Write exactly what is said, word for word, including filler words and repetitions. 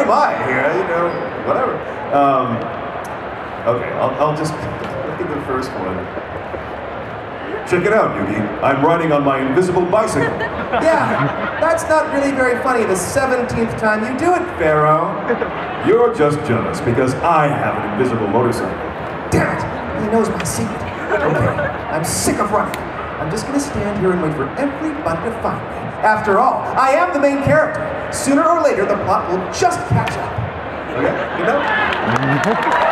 am I here? You know, whatever. Um, okay, I'll, I'll just look at the first one. Check it out, Yugi. I'm riding on my invisible bicycle. Yeah, that's not really very funny the seventeenth time you do it, Pharaoh. You're just jealous because I have an invisible motorcycle. Damn it! He knows my secret. Okay, I'm sick of running. I'm just gonna stand here and wait for everybody to find me. After all, I am the main character. Sooner or later, the plot will just catch up. Okay, you know?